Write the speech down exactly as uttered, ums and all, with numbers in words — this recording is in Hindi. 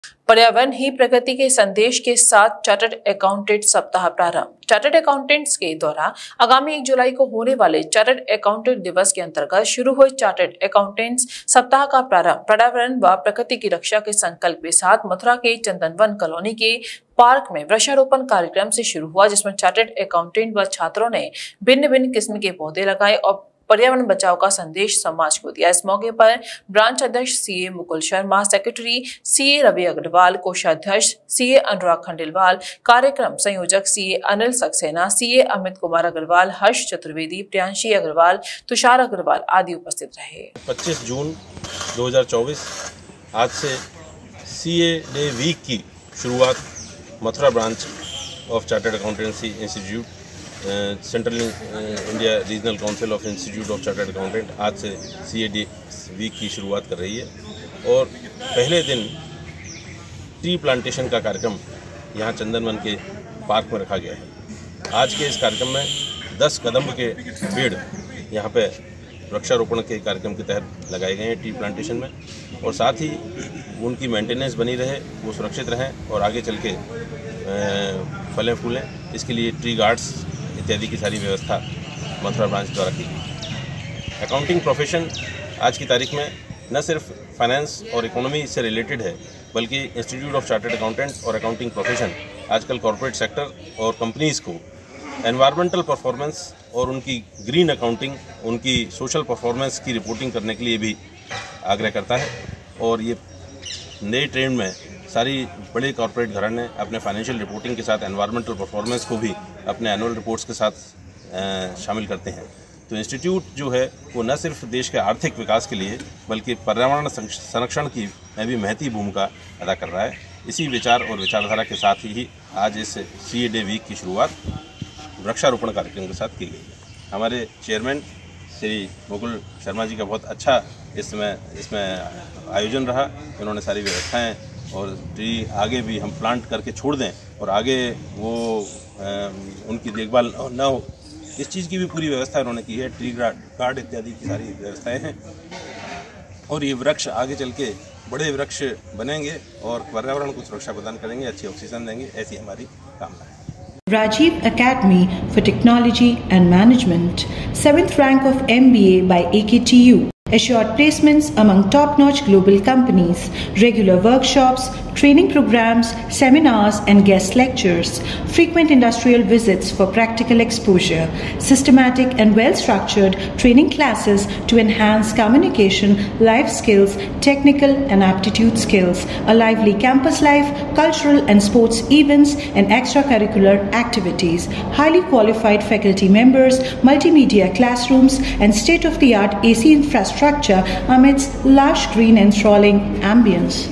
पर्यावरण ही प्रगति के संदेश के साथ चार्टर्ड अकाउंटेंट सप्ताह प्रारंभ। चार्टर्ड अकाउंटेंट्स के द्वारा आगामी एक जुलाई को होने वाले चार्टर्ड अकाउंटेंट दिवस के अंतर्गत शुरू हुए चार्टर्ड अकाउंटेंट्स सप्ताह का प्रारंभ पर्यावरण व प्रकृति की रक्षा के संकल्प के साथ मथुरा के चंदनवन कॉलोनी के पार्क में वृक्षारोपण कार्यक्रम से शुरू हुआ, जिसमें चार्टर्ड अकाउंटेंट व छात्रों ने भिन्न भिन्न किस्म के पौधे लगाए और पर्यावरण बचाव का संदेश समाज को दिया। इस मौके पर ब्रांच अध्यक्ष CA Mukul Sharma, secretary CA Ravi Agarwal, कोषाध्यक्ष सीए अनुराग खंडेलवाल, कार्यक्रम संयोजक सीए अनिल सक्सेना, सीए अमित कुमार अग्रवाल, हर्ष चतुर्वेदी, प्रियांशी अग्रवाल, तुषार अग्रवाल आदि उपस्थित रहे। पच्चीस जून दो हज़ार चौबीस आज से सीए डे वीक की शुरुआत Mathura branch of chartered accountancy institute central India regional council of institute of chartered accountant आज से सी ए डी वीक की शुरुआत कर रही है और पहले दिन ट्री प्लांटेशन का कार्यक्रम यहाँ चंदनवन के पार्क में रखा गया है। आज के इस कार्यक्रम में दस कदम के पेड़ यहाँ पे वृक्षारोपण के कार्यक्रम के तहत लगाए गए हैं ट्री प्लांटेशन में, और साथ ही उनकी मेंटेनेंस बनी रहे, वो सुरक्षित रहें और आगे चल के फलें फूलें, इसके लिए ट्री गार्ड्स इत्यादि की सारी व्यवस्था मथुरा ब्रांच द्वारा की गई। अकाउंटिंग प्रोफेशन आज की तारीख में न सिर्फ फाइनेंस और इकोनॉमी से रिलेटेड है, बल्कि इंस्टीट्यूट ऑफ चार्टर्ड अकाउंटेंट और अकाउंटिंग प्रोफेशन आजकल कॉरपोरेट सेक्टर और कंपनीज़ को एनवायरमेंटल परफॉर्मेंस और उनकी ग्रीन अकाउंटिंग, उनकी सोशल परफॉर्मेंस की रिपोर्टिंग करने के लिए भी आग्रह करता है। और ये नए ट्रेंड में सारी बड़े कॉर्पोरेट घराने अपने फाइनेंशियल रिपोर्टिंग के साथ एनवायरमेंटल परफॉर्मेंस को भी अपने एनुअल रिपोर्ट्स के साथ शामिल करते हैं। तो इंस्टीट्यूट जो है वो न सिर्फ देश के आर्थिक विकास के लिए बल्कि पर्यावरण संरक्षण की में भी महती भूमिका अदा कर रहा है। इसी विचार और विचारधारा के साथ ही आज इस सी ए डे वीक की शुरुआत वृक्षारोपण कार्यक्रम के साथ की गई है। हमारे चेयरमैन श्री मुकुल शर्मा जी का बहुत अच्छा इसमें इसमें आयोजन रहा। उन्होंने सारी व्यवस्थाएँ और ट्री आगे भी हम प्लांट करके छोड़ दें और आगे वो आ, उनकी देखभाल न हो, इस चीज़ की भी पूरी व्यवस्था उन्होंने की है। ट्री गार्ड इत्यादि की सारी व्यवस्थाएं हैं और ये वृक्ष आगे चल के बड़े वृक्ष बनेंगे और पर्यावरण को सुरक्षा प्रदान करेंगे, अच्छी ऑक्सीजन देंगे, ऐसी हमारी कामना है। Rajiv Academy for Technology and Management, seventh rank of M B A by A K T U. Assured placements among top-notch global companies, regular workshops, training programs, seminars and guest lectures, frequent industrial visits for practical exposure, systematic and well-structured training classes to enhance communication, life skills, technical and aptitude skills, a lively campus life, cultural and sports events and extracurricular activities, highly qualified faculty members, multimedia classrooms and state-of-the-art A C infrastructure amidst lush green enthralling ambience.